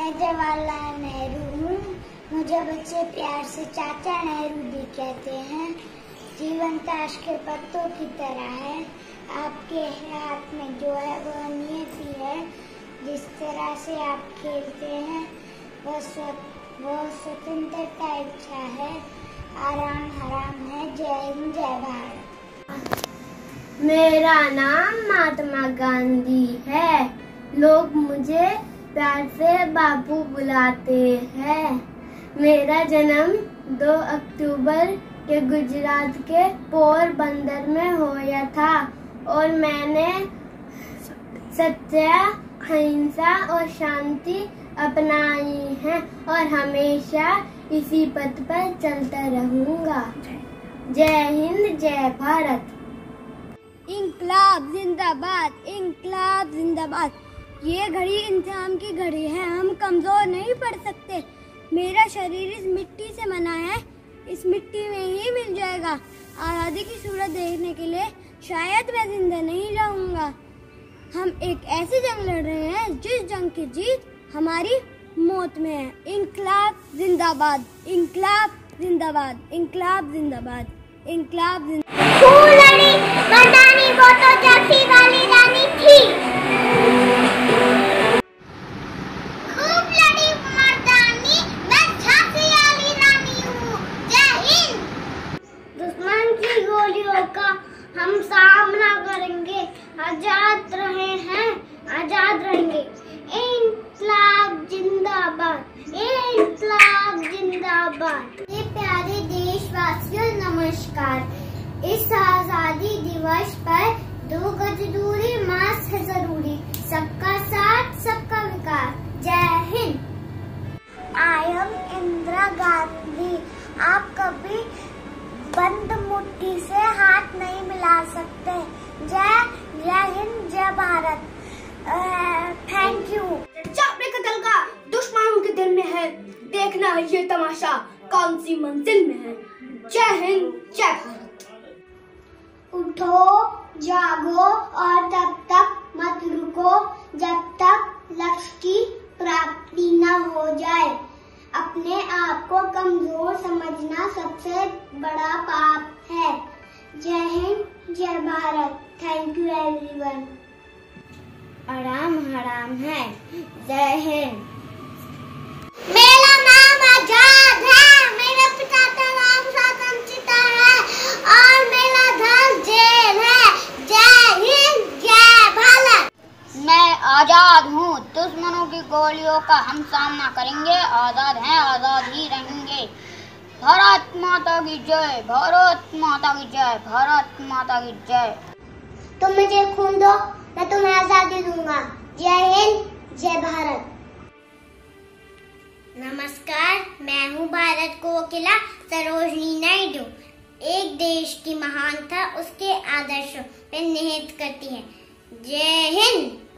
मैं जवाहरलाल नेहरू हूँ। मुझे बच्चे प्यार से चाचा नेहरू भी कहते हैं। जीवन ताश के पत्तों की तरह है। आपके हाथ में जो है वह नियति है। जिस तरह से आप खेलते हैं वह स्वतंत्रता इच्छा है। आराम हराम है। जय हिंद, जय भारत। मेरा नाम महात्मा गांधी है। लोग मुझे प्यार से बापू बुलाते हैं। मेरा जन्म 2 अक्टूबर के गुजरात के पोरबंदर में हुआ था और मैंने सत्य, अहिंसा और शांति अपनाई है और हमेशा इसी पथ पर चलता रहूंगा। जय हिंद, जय भारत। इंकलाब जिंदाबाद, इंकलाब जिंदाबाद। ये घड़ी इंसान की घड़ी है। हम कमजोर नहीं पड़ सकते। मेरा शरीर इस मिट्टी से बना है, इस मिट्टी में ही मिल जाएगा। आज़ादी की सूरत देखने के लिए शायद मैं जिंदा नहीं रहूंगा। हम एक ऐसी जंग लड़ रहे हैं जिस जंग की जीत हमारी मौत में है। इंकलाब जिंदाबाद, इंकलाब जिंदाबाद, इंकलाब जिंदाबाद, इंकलाब जिंदाबाद। फूलड़ी मर्दानी वो तो झांसी वाली रानी थी। खूब लड़ी मर्दानी, मैं झांसी वाली रानी हूँ। जय हिंद। दुश्मन की गोलियों का हम सामना करेंगे। आजाद रहे हैं, आजाद रहेंगे। इंकलाब जिंदाबाद, इंकलाब जिंदाबाद। ये प्यारे देशवासियों नमस्कार। इस आजादी दिवस पर 2 गज दूरी मास्क है जरूरी। सबका साथ, सबका विकास। जय हिंद। I am Indira Gandhi. आप कभी बंद मुट्ठी से हाथ नहीं मिला सकते। जय हिंद, जय भारत। Thank you. अपने कत्ल का दुश्मनों के दिल में है। देखना है ये तमाशा कौन सी मंजिल में है। जय हिंद, जय भारत। उठो, जागो और तब तक मत रुको जब तक लक्ष्य की प्राप्ति न हो जाए। अपने आप को कमजोर समझना सबसे बड़ा पाप है। जय हिंद, जय भारत। Thank you everyone. आराम हराम है। जय हिंद। मेरा नाम आजाद है। मेरे पिता का नाम स्वतंत्रता है और मेरा घर जेल है। जय हिंद, जय भारत। मैं आजाद हूँ। दुश्मनों की गोलियों का हम सामना करेंगे। आजाद हैं, आजाद ही रहेंगे। भारत माता की जय, भारत माता की जय, भारत माता की जय। तुम मुझे खून दो, मैं तुम्हें आजादी दूंगा। जय हिंद, जय भारत। नमस्कार, मैं हूँ भारत को वकीला सरोजिनी नायडू। एक देश की महानता उसके आदर्शों पे निहित करती है। जय हिंद।